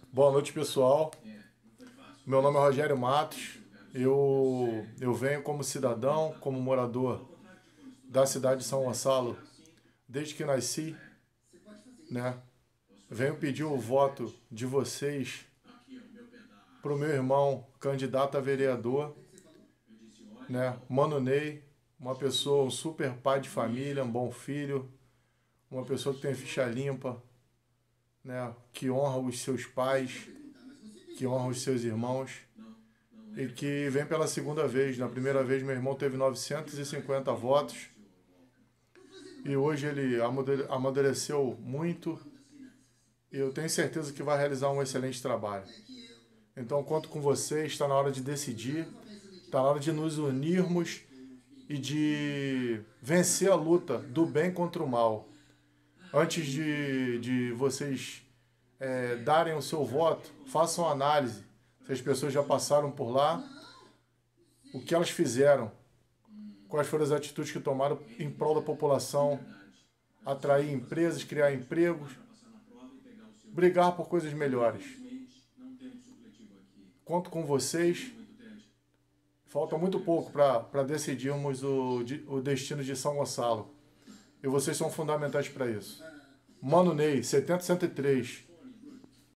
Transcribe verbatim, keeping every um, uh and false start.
Boa noite, pessoal. Meu nome é Rogério Matos. Eu, eu venho como cidadão, como morador da cidade de São Gonçalo desde que nasci, né? Venho pedir o voto de vocês para o meu irmão, candidato a vereador, né? Mano Ney, uma pessoa, um super pai de família, um bom filho, uma pessoa que tem ficha limpa, né? Que honra os seus pais, que honra os seus irmãos e que vem pela segunda vez. Na primeira vez meu irmão teve novecentos e cinquenta votos e hoje ele amadureceu muito e eu tenho certeza que vai realizar um excelente trabalho. Então conto com vocês, está na hora de decidir, está na hora de nos unirmos e de vencer a luta do bem contra o mal. Antes de, de vocês é, darem o seu voto, façam análise se as pessoas já passaram por lá, o que elas fizeram, quais foram as atitudes que tomaram em prol da população, atrair empresas, criar empregos, brigar por coisas melhores. Conto com vocês. Falta muito pouco para decidirmos o, o destino de São Gonçalo. E vocês são fundamentais para isso. Mano Ney, setenta e cento e três.